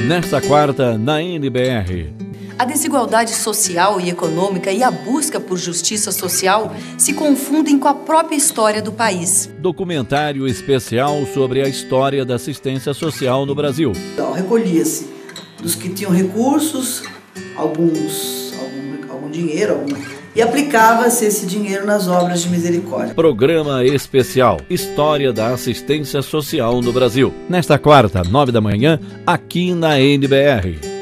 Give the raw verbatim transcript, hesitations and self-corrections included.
Nesta quarta, na N B R. A desigualdade social e econômica e a busca por justiça social se confundem com a própria história do país. Documentário especial sobre a história da assistência social no Brasil. Então, recolhia-se dos que tinham recursos, alguns, algum, algum dinheiro, algum, e aplicava-se esse dinheiro nas obras de misericórdia. Programa especial História da Assistência Social no Brasil. Nesta quarta, nove da manhã, aqui na N B R.